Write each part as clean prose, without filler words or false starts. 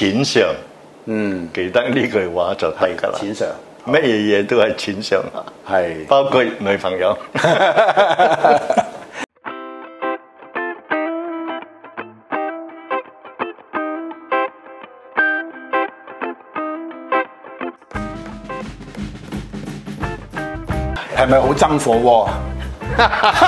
錢上，記得呢句話就係㗎啦。 錢上， 乜嘢嘢都係錢上， 係包括女朋友。 係咪好憎火鍋？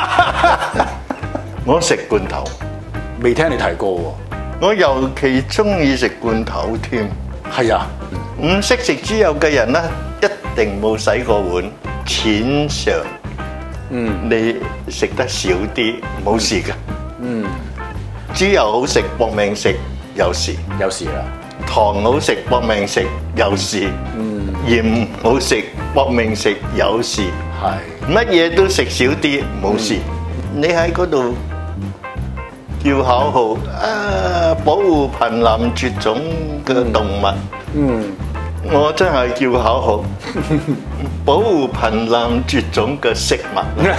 我食罐頭， 未聽你提過喎。 我尤其中意食罐頭添。 係啊， 唔識食豬油嘅人咧，一定冇洗過碗。錢上，你食得少啲冇事㗎。豬油好食，搏命食有事。 有事啦。 糖好食，搏命食有事。鹽好食，搏命食有事。係乜嘢都食少啲冇事。你喺嗰度叫口號啊，保護瀕臨絕種嘅動物。我真係叫口號，保護瀕臨絕種嘅食物。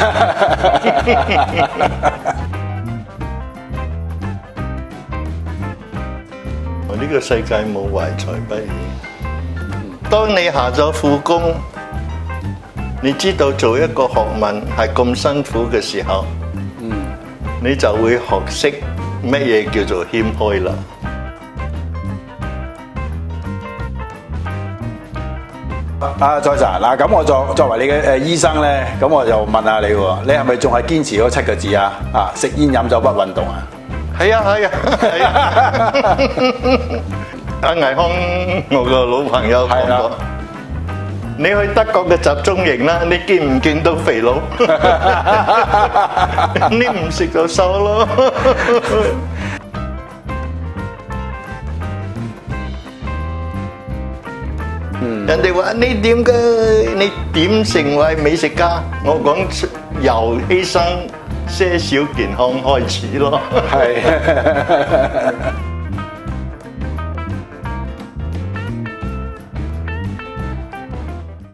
我呢個世界冇懷才不遇。當你下咗苦功，你知道做一個學問係咁辛苦嘅時候，你就會學識乜嘢叫做謙虛啦。 再實嗱，咁我作為你嘅醫生咧，咁我就問下你喎，你係咪仲係堅持嗰7個字啊？食煙飲酒不運動啊？ 係啊係啊係啊！阿倪康，我個老朋友講過，你去德國嘅集中營啦，你見唔見到肥佬？你唔食就瘦咯。人哋話你點嘅？你點成為美食家？我講由犧牲些少健康開始咯。 係。